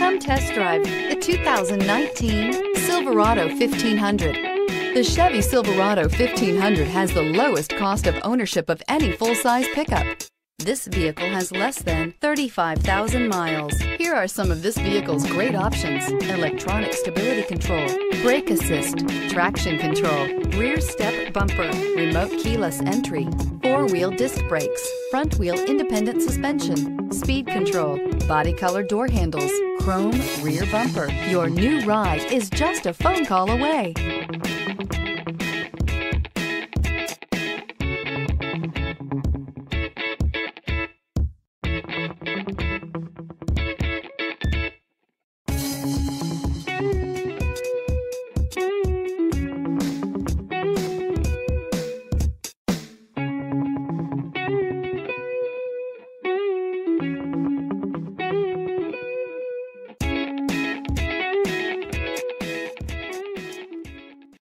Come test drive the 2019 Silverado 1500. The Chevy Silverado 1500 has the lowest cost of ownership of any full-size pickup. This vehicle has less than 35,000 miles. Here are some of this vehicle's great options: electronic stability control, brake assist, traction control, rear step bumper, remote keyless entry, four-wheel disc brakes, front wheel independent suspension, speed control, body color door handles, chrome rear bumper. Your new ride is just a phone call away.